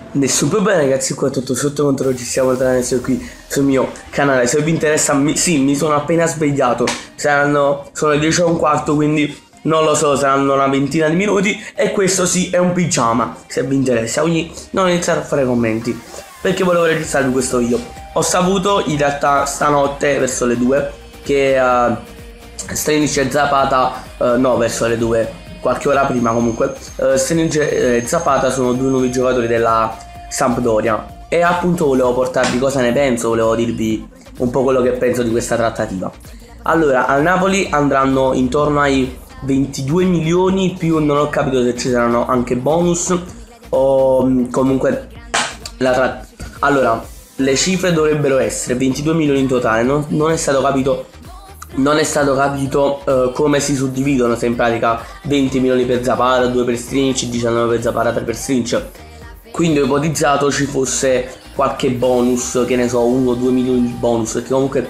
Super bene ragazzi, qua tutto sotto controllo, ci siamo tornati qui sul mio canale. Se vi interessa, sì, mi sono appena svegliato. Sono le 10 e un quarto, quindi non lo so, saranno una ventina di minuti. E questo sì è un pigiama, se vi interessa. Quindi non iniziate a fare commenti, perché volevo registrarvi questo video. Ho saputo in realtà stanotte verso le 2 che Strinic e Zapata, no, verso le 2, qualche ora prima comunque, Strinic e Zapata sono due nuovi giocatori della Sampdoria. E appunto volevo portarvi cosa ne penso, volevo dirvi un po' quello che penso di questa trattativa. Allora, al Napoli andranno intorno ai 22 milioni, più non ho capito se ci saranno anche bonus o comunque allora, le cifre dovrebbero essere 22 milioni in totale. Non è stato capito come si suddividono, se in pratica 20 milioni per Zapata, 2 per Strinic, 19 per Zapata, 3 per Strinic. Quindi ho ipotizzato ci fosse qualche bonus, che ne so, 1 o 2 milioni di bonus, perché comunque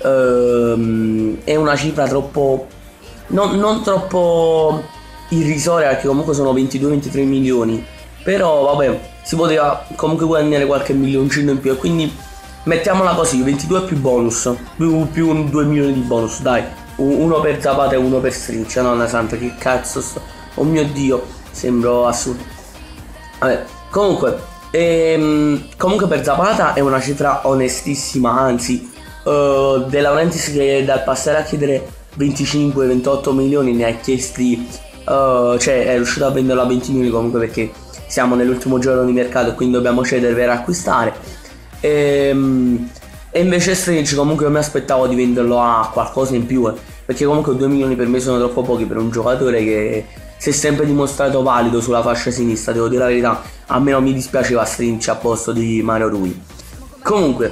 è una cifra troppo non troppo irrisoria, perché comunque sono 22-23 milioni. Però vabbè, si poteva comunque guadagnare qualche milioncino in più, e quindi mettiamola così, 22 più bonus, più 2 milioni di bonus, dai. Uno per Zapata e uno per Strinic. Nonna santa, che cazzo sto... Oh mio Dio, sembro assurdo. Vabbè, comunque per Zapata è una cifra onestissima, anzi De Laurentiis, che dal passare a chiedere 25-28 milioni ne ha chiesti, cioè è riuscito a venderlo a 20 milioni comunque, perché siamo nell'ultimo giorno di mercato e quindi dobbiamo cedere per acquistare. E invece Strinic comunque io mi aspettavo di venderlo a qualcosa in più, perché comunque 2 milioni per me sono troppo pochi per un giocatore che si è sempre dimostrato valido sulla fascia sinistra. Devo dire la verità, a me non mi dispiaceva Strinic a posto di Mario Rui. Comunque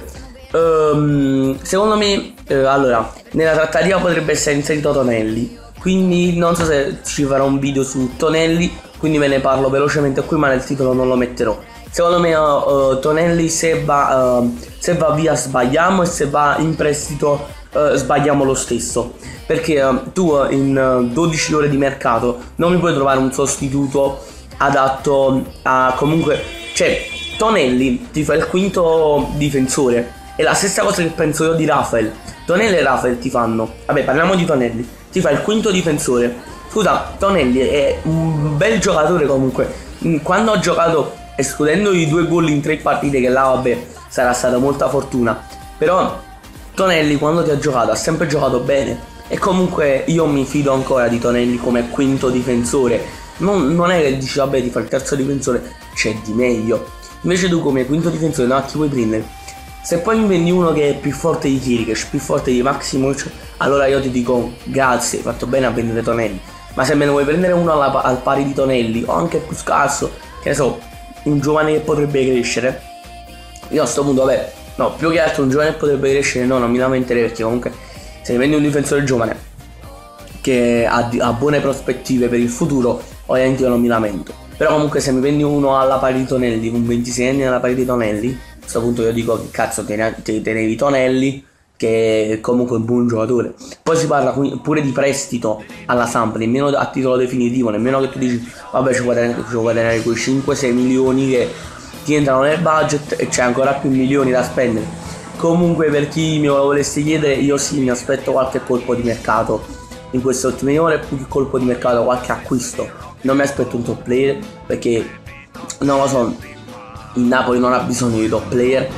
secondo me allora, nella trattativa potrebbe essere inserito Tonelli, quindi non so se ci farò un video su Tonelli, quindi ve ne parlo velocemente qui, ma nel titolo non lo metterò. Secondo me Tonelli, se va via sbagliamo, e se va in prestito sbagliamo lo stesso, perché tu in 12 ore di mercato non mi puoi trovare un sostituto adatto a, comunque, cioè Tonelli ti fa il quinto difensore. È la stessa cosa che penso io di Rafael. Tonelli e Rafael ti fanno, vabbè, parliamo di Tonelli, ti fa il quinto difensore. Scusa, Tonelli è un bel giocatore comunque. Quando ho giocato, escludendo i 2 gol in 3 partite, che là vabbè sarà stata molta fortuna, però Tonelli quando ti ha giocato ha sempre giocato bene. E comunque io mi fido ancora di Tonelli come quinto difensore. Non è che dici vabbè ti fa il terzo difensore, c'è di meglio. Invece tu come quinto difensore no, ti vuoi prendere. Se poi mi vendi uno che è più forte di Kirikesh, più forte di Maximovic, allora io ti dico grazie, hai fatto bene a vendere Tonelli. Ma se me ne vuoi prendere uno al pari di Tonelli, o anche più scarso, che ne so, un giovane che potrebbe crescere, io a sto punto vabbè, no, più che altro un giovane che potrebbe crescere no, non mi lamenterei, perché comunque se mi vendi un difensore giovane che ha buone prospettive per il futuro, ovviamente io non mi lamento. Però comunque se mi vendi uno alla pari di Tonelli, un 26enne alla pari di Tonelli, a questo punto io dico che cazzo tenevi Tonelli, che è comunque un buon giocatore. Poi si parla pure di prestito alla Samp, nemmeno a titolo definitivo, nemmeno che tu dici vabbè ci guadagnare quei 5-6 milioni che ti entrano nel budget e c'è ancora più milioni da spendere. Comunque, per chi me lo volesse chiedere, io sì, mi aspetto qualche colpo di mercato in queste ultime ore, più che colpo di mercato, qualche acquisto. Non mi aspetto un top player, perché non lo so, il Napoli non ha bisogno di top player,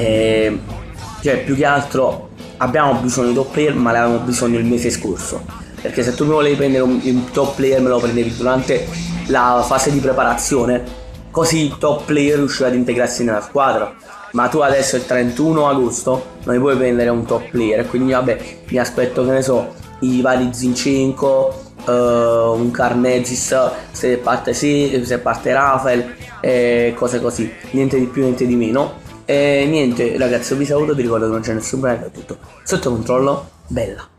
cioè più che altro abbiamo bisogno di top player, ma ne avevamo bisogno il mese scorso, perché se tu mi volevi prendere un top player me lo prendevi durante la fase di preparazione, così il top player riusciva ad integrarsi nella squadra. Ma tu adesso il 31 agosto non mi puoi prendere un top player, quindi vabbè, mi aspetto, che ne so, i vari Zinchenko, un Karnezis, se parte Rafael, cose così, niente di più, niente di meno. E niente ragazzi, vi saluto, vi ricordo che non c'è nessun problema, è tutto sotto controllo, bella.